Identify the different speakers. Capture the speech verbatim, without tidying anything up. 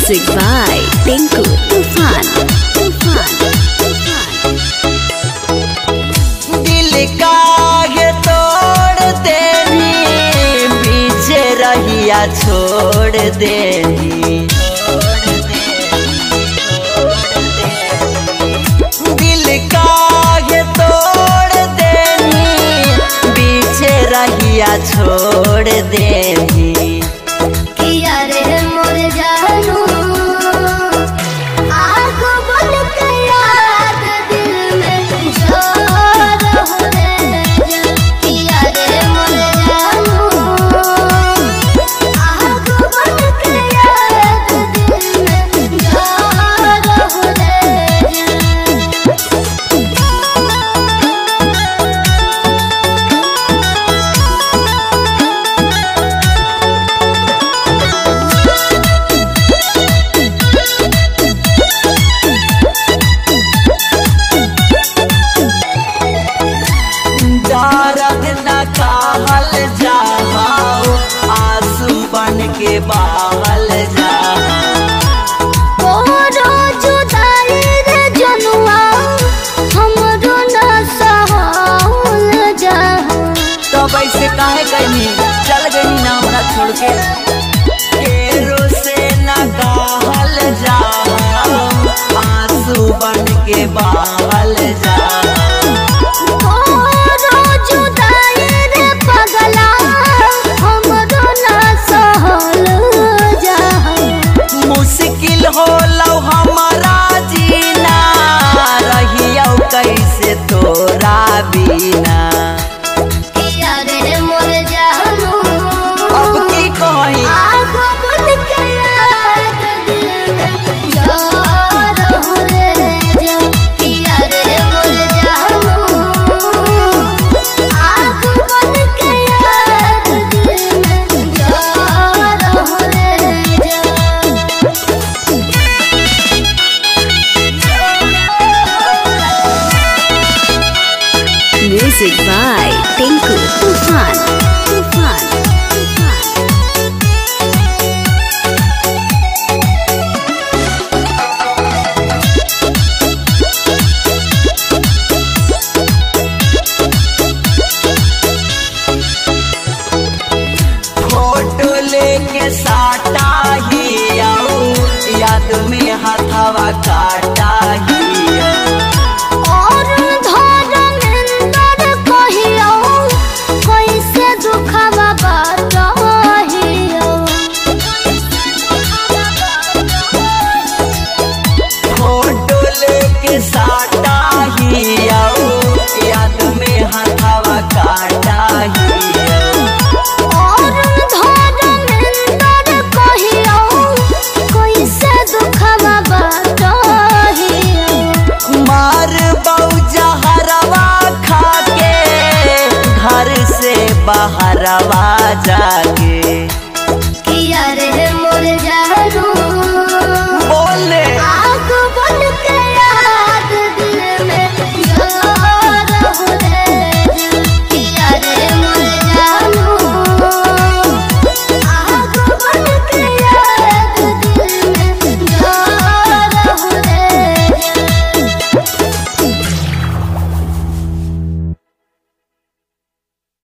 Speaker 1: Music by Tinku Tufan. Tufan.
Speaker 2: दिल काहे तोड़ देनी, पीछे रहिया छोड़ देनी। दिल काहे तोड़ देनी, पीछे रहिया छोड़ देनी। कहल जाओ आंसू बन के बहल तब ऐसे काहे गई चल गई ना हमरा छोड़ के। केरो से न कहल जाओ आंसू बन के बहल जा। मुश्किल हो लो हमारा जीना, रहियो कैसे तोरा बिना। अब की कही
Speaker 1: Music by Tinku Tufan. Tufan.
Speaker 2: Photo लेके साटा ही आओ, याद में हथवा काटा ही साटा ही आओ, याद में हथवा काटा ही
Speaker 3: और कैसे दुखवा
Speaker 2: मार बौजा हरवा खा के घर से बाहरवा जाके।